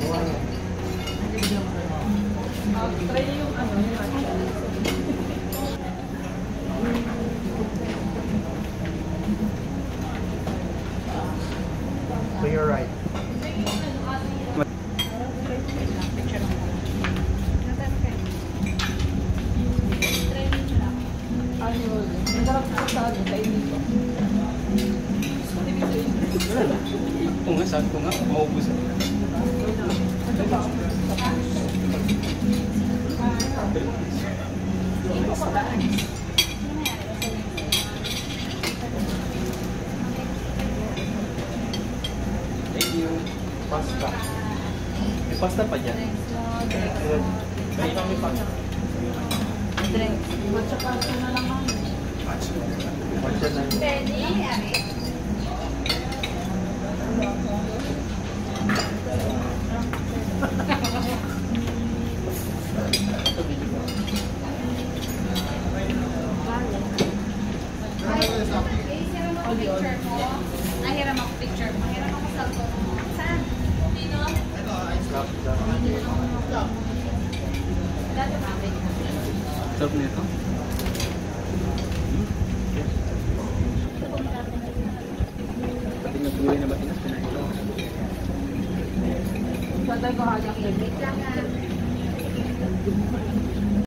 Try yung ano, yung matcha. So you're right. Kung nga, sabi ko nga, maubos. Thank you. Pasta. May pasta pa dyan. May kami pasta. Matcha na naman. Matcha na. Picture mo. Nahiram ako picture mo. Nahiram ako cellphone mo. Saan? Dino? Dati namin. Sarap nito. Pati nagbuhay na Batinas, pinahin ko. Sa tayo ko hagang Wait lang ha.